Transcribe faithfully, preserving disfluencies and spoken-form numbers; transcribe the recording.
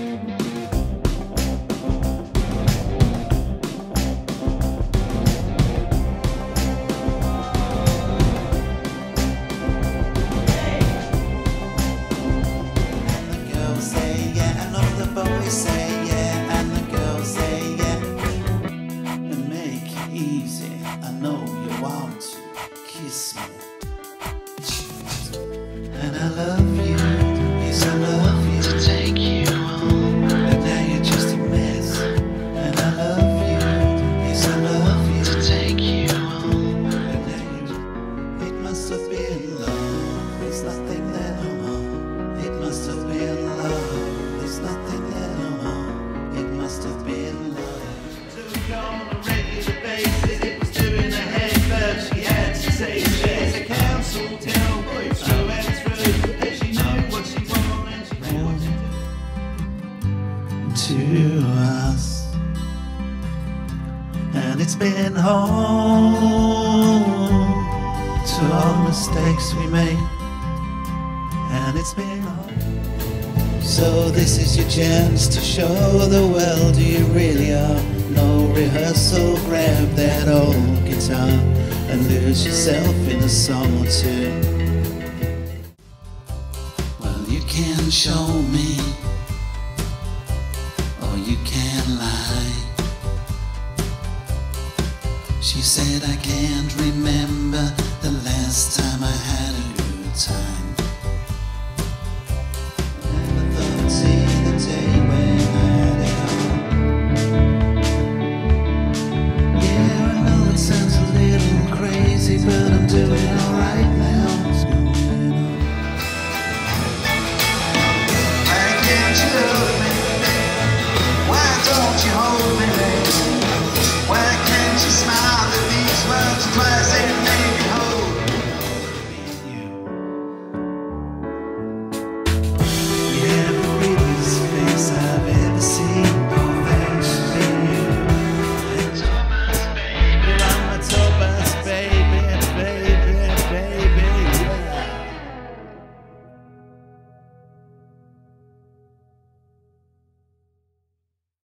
And I love you, yes I love you, to take you home, but now you're just a mess. And I love you, yes I love you, to take you home, but now you, it must have been love, there's nothing there no more. It must have been love, there's nothing there no more. It must have been love. Took on a regular basis, it was doing her head, but she had to say she's a council town boy through and through, and she knew what she wanted and she knew what to do to us. And it's been home to all the mistakes we made, and it's been home. So this is your chance to show the world who you really are. No rehearsal, grab that old guitar and lose yourself in a song or two. Well, you can show me, or you can lie. She said I can't remember the last time I had a good time.